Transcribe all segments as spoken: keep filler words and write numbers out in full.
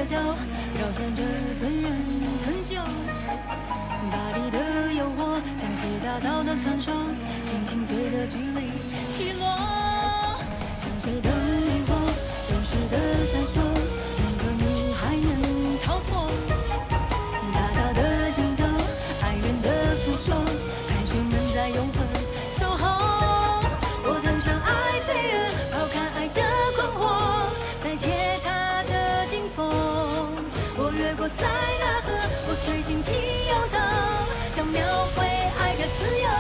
奏，表现着醉人春酒。巴黎的诱惑，像些大道的传说，心情随着距离起落，像水的迷惑，真实的闪烁，哪个你还能逃脱？大道的尽头，爱人的诉说，看谁们在永恒守候。我登上埃菲尔，抛开爱的困惑，在铁塔的顶峰。我越过塞纳河，我随心情游走，想描绘爱的自由。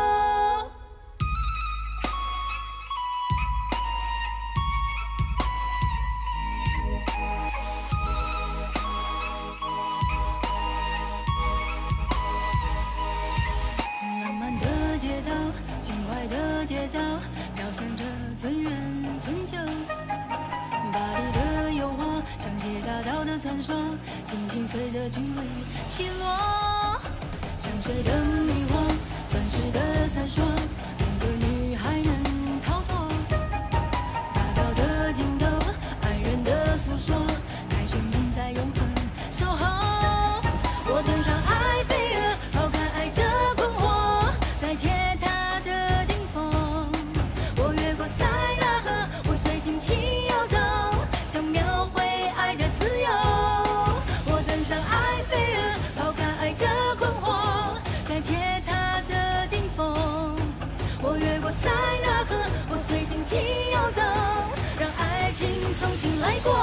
浪漫的街道，轻快的节奏，飘散着醉人春酒。巴黎的诱惑，像些大道的传说，心情随着距离起落，像水的迷惑，钻石的闪烁，哪个女孩能逃脱？大道的尽头，爱人的诉说，该谁们在永恒守候？我登上埃菲尔，抛开爱的困惑，在铁塔的顶峰。我越过塞纳河，我随心情游走，想描绘爱的自由。我登上埃菲尔，抛开爱的困惑，在铁塔的顶峰。我越过塞纳河，我随心情游走，让爱情重新来过。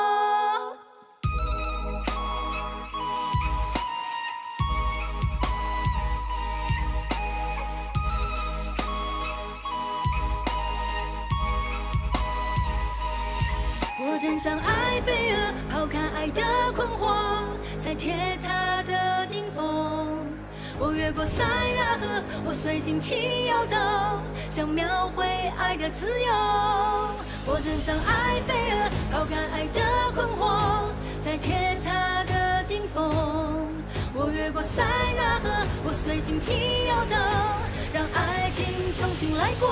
我登上埃菲尔，抛开爱的困惑，在铁塔的顶峰。我越过塞纳河，我随心情游走，想描绘爱的自由。我登上埃菲尔，抛开爱的困惑，在铁塔的顶峰。我越过塞纳河，我随心情游走，让爱情重新来过。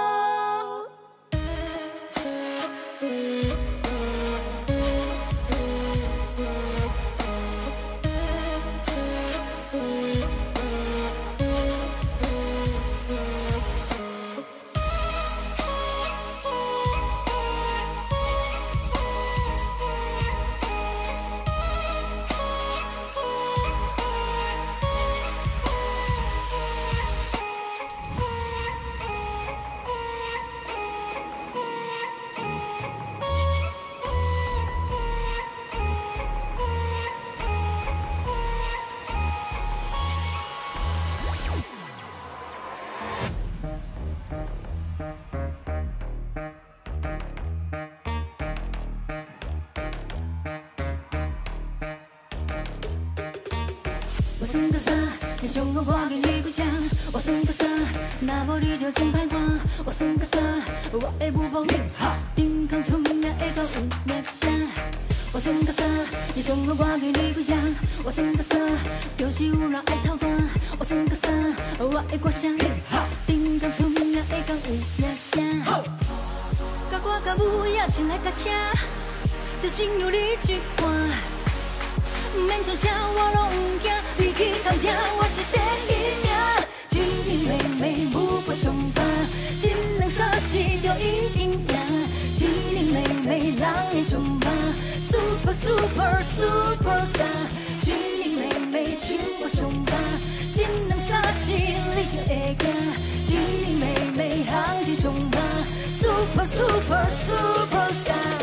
我算个啥？你想我我给你几枪？我算个啥？那无你就真歹看。我算个啥？我的舞步顶空出名会讲有名声。我算个啥？你想我我给你几枪？我算个啥？就是有人爱操蛋。我算个啥？我的歌声顶空出名会讲有名声。甲我甲舞也是来甲车，就亲像你一半。不免唱啥我拢不惊，你去偷听我是第一名。一年妹妹舞步上班，一两小时就已经赢。一年妹妹人会上班 ，super super super star。一年妹妹唱我上班，一两小时你就会惊。一年妹妹行情上班 ，super super super star。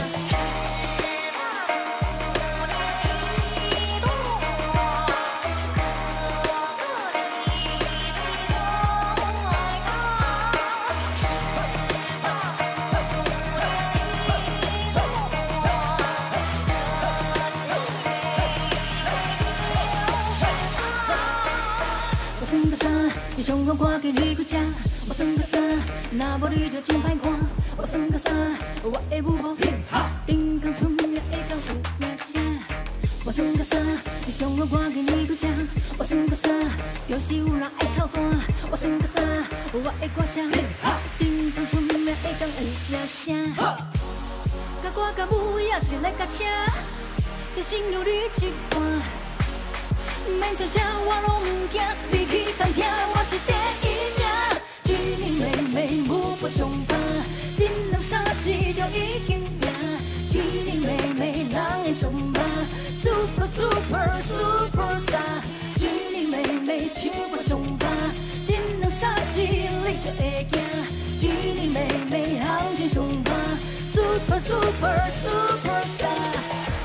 你想我我给你几枪？我算个啥？那无你就真歹看。我算个啥？我的舞步顶空出名会讲有名声。我算个啥？你想我我给你几枪？我算个啥？就是有人爱操蛋。我算个啥？我的歌声顶空出名会讲有名声。甲我甲舞也是来甲车， 就心有你一半。免笑啥，我拢唔惊，你去干听，我是第一名。俊玲妹妹舞步上班，一两三四就已经赢。俊玲妹妹人会上班 ，Super Super Super Star。俊玲妹妹唱歌上班，一两三四你就会赢。俊玲妹妹行情上班 ，Super Super Super Star。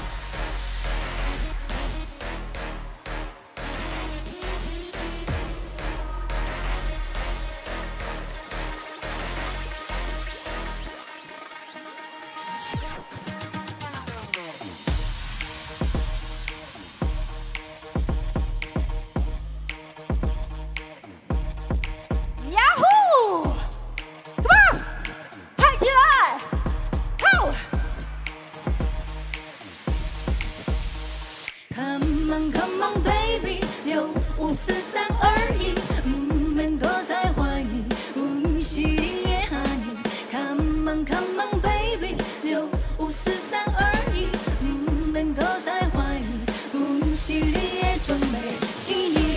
Come on, come on, baby， 六五四三二一，唔免搁再怀疑，阮是你的哈尼。Come on, come on, baby， 六五四三二一，唔免搁再怀疑，阮是你的准美之意。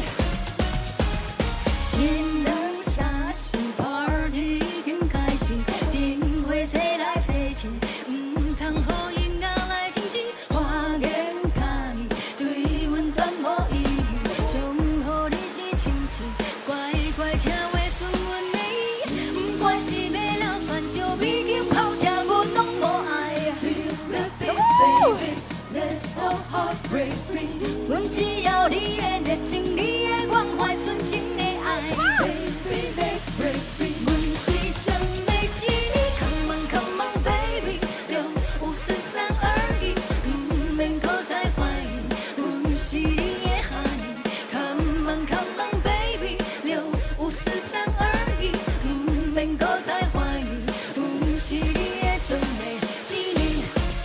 一两三四 party 已经开始，电话吹来吹去，唔通好音乐来停止，花言巧语。 全无意义，上好你是亲戚，乖乖听话顺阮的，不管是买了蒜椒米酒好吃，阮拢无爱。Baby, let our heart break free， 阮只要你的热情，你的关怀，纯情的爱。Baby, let's break free， 阮是真美之你 ，Come on, come on, baby， 六五四三二一，唔免搁再怀疑。 是你的哈尼 ，Come on, come on, baby， 六五四三二一，唔免搁再怀疑，阮是你的真美之意。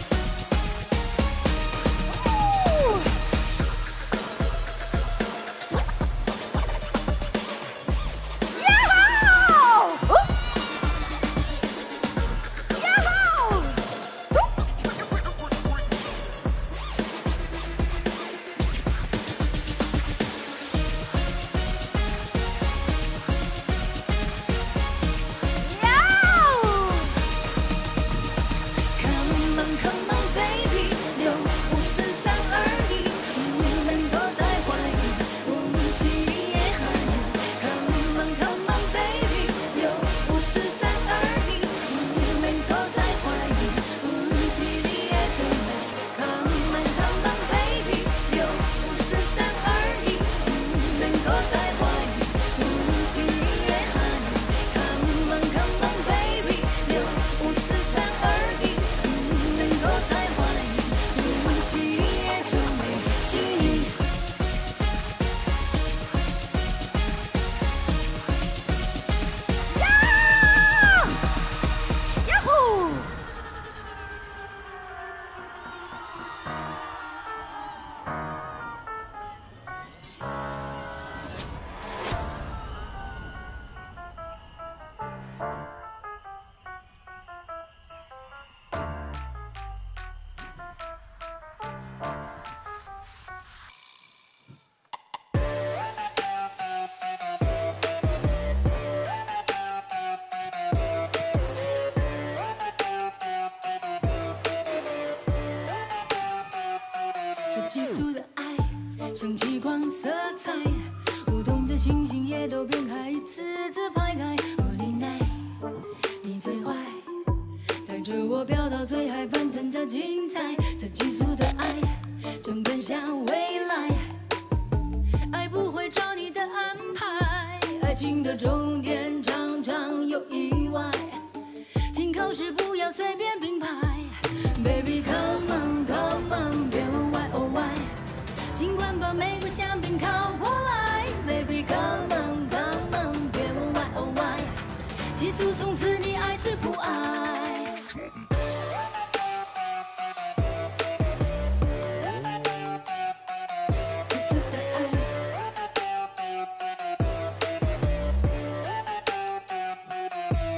这急速的爱像激光色彩，舞动着星星也都变开，字字排开。我你奈，你最坏，带着我飙到最海，翻腾的精彩。这急速的爱正奔向未来，爱不会照你的安排，爱情的终点常常有意外。停靠时不要随便并排 ，Baby come on come on， 别问 why oh why， 尽管把玫瑰香槟靠过来 ，Baby come on come on， 别问 why oh why， 记住从此你爱是不爱。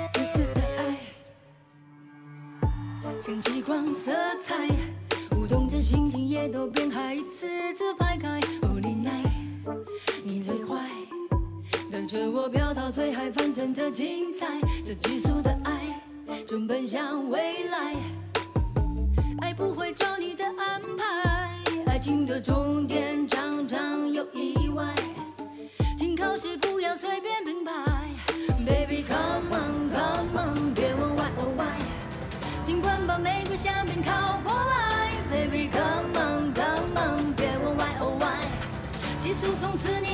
像激光色彩，舞动着心情也都变嗨，一次次排开，无理奈，你最坏，带着我飙到最嗨，翻腾的精彩，这急速的爱正奔向未来，爱不会照你的安排，爱情的终点常常有意外，停靠时不要随便并排 ，Baby come on come on， 别问 why oh why。尽管把玫瑰香槟靠过来 ，Baby come on come on， 别问 why oh why， 急速从此你。